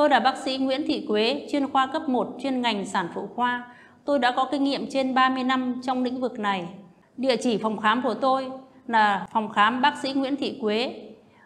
Tôi là bác sĩ Nguyễn Thị Quế, chuyên khoa cấp 1, chuyên ngành sản phụ khoa. Tôi đã có kinh nghiệm trên 30 năm trong lĩnh vực này. Địa chỉ phòng khám của tôi là phòng khám bác sĩ Nguyễn Thị Quế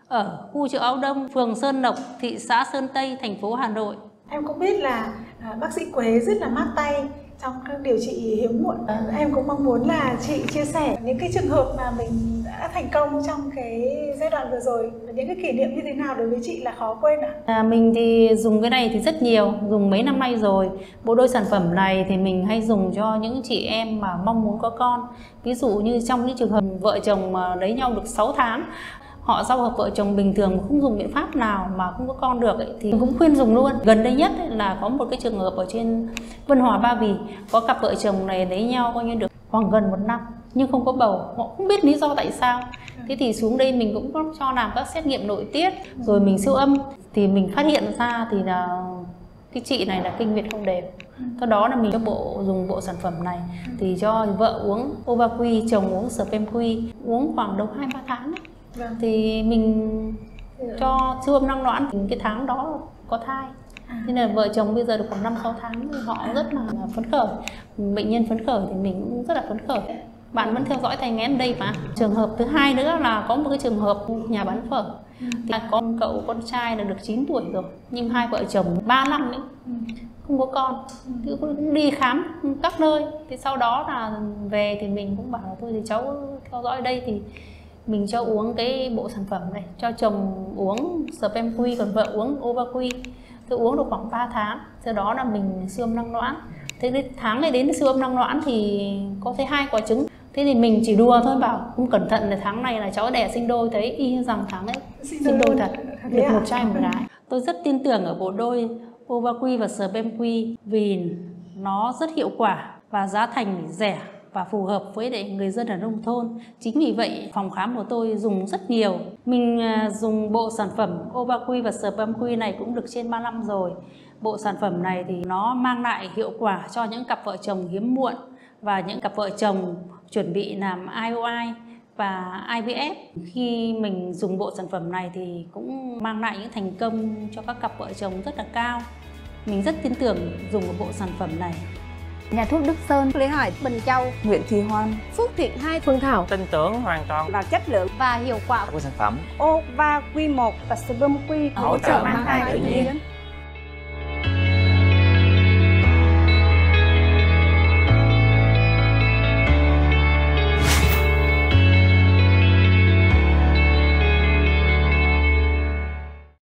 ở khu chợ Áo Đông, phường Sơn Lộc, thị xã Sơn Tây, thành phố Hà Nội. Em cũng biết là bác sĩ Quế rất là mát tay trong các điều trị hiếm muộn. Em cũng mong muốn là chị chia sẻ những cái trường hợp mà mình đã thành công trong cái giai đoạn vừa rồi, những cái kỷ niệm như thế nào đối với chị là khó quên ạ? Mình thì dùng cái này thì rất nhiều, dùng mấy năm nay rồi. Bộ đôi sản phẩm này thì mình hay dùng cho những chị em mà mong muốn có con. Ví dụ như trong những trường hợp vợ chồng mà lấy nhau được 6 tháng, họ giao hợp vợ chồng bình thường không dùng biện pháp nào mà không có con được ấy, thì cũng khuyên dùng luôn. Gần đây nhất ấy, là có một cái trường hợp ở trên Vân Hòa, Ba Vì, có cặp vợ chồng này lấy nhau coi như được khoảng gần 1 năm nhưng không có bầu, họ không biết lý do tại sao. Thế thì xuống đây mình cũng có cho làm các xét nghiệm nội tiết, rồi mình siêu âm thì mình phát hiện ra thì là cái chị này là kinh nguyệt không đều. Sau đó là mình dùng bộ sản phẩm này thì cho vợ uống Ovaqui, chồng uống Spermqui, uống khoảng đâu 2-3 tháng ấy. Thì mình cho siêu âm năng loãng, cái tháng đó có thai. Nên là vợ chồng bây giờ được khoảng 5-6 tháng thì họ rất là phấn khởi. Bệnh nhân phấn khởi thì mình cũng rất là phấn khởi. Bạn vẫn theo dõi thai nghén ở đây mà. Trường hợp thứ hai nữa là có một cái trường hợp nhà bán phở. Thì có cậu con trai là được 9 tuổi rồi, nhưng hai vợ chồng 3 năm ấy, không có con. Thì cũng đi khám các nơi. Thì sau đó là về thì mình cũng bảo là thôi thì cháu theo dõi ở đây thì mình cho uống cái bộ sản phẩm này, cho chồng uống Spermqui, còn vợ uống Ovaqui. Tôi uống được khoảng 3 tháng, sau đó là mình siêu âm năng loãng. Thế cái tháng này đến siêu âm năng loãng thì có thấy 2 quả trứng. Thế thì mình chỉ đùa thôi, bảo không cẩn thận là tháng này là cháu đẻ sinh đôi, thấy y như rằng tháng ấy sinh đôi thật, được một trai một gái. Tôi rất tin tưởng ở bộ đôi Ovaqui và Spermqui vì nó rất hiệu quả và giá thành rẻ và phù hợp với người dân ở nông thôn. Chính vì vậy phòng khám của tôi dùng rất nhiều. Mình dùng bộ sản phẩm Ovaqui và Spermqui này cũng được trên 3 năm rồi. Bộ sản phẩm này thì nó mang lại hiệu quả cho những cặp vợ chồng hiếm muộn và những cặp vợ chồng chuẩn bị làm IUI và IVF. Khi mình dùng bộ sản phẩm này thì cũng mang lại những thành công cho các cặp vợ chồng rất là cao. Mình rất tin tưởng dùng bộ sản phẩm này. Nhà thuốc Đức Sơn, Lê Hải, Bình Châu, Nguyễn Thị Hoan, Phước Thiện 2, Phương Thảo. Tin tưởng hoàn toàn vào chất lượng và hiệu quả của sản phẩm Ovaqui 1 và Spermqui hỗ trợ mang thai tự nhiên.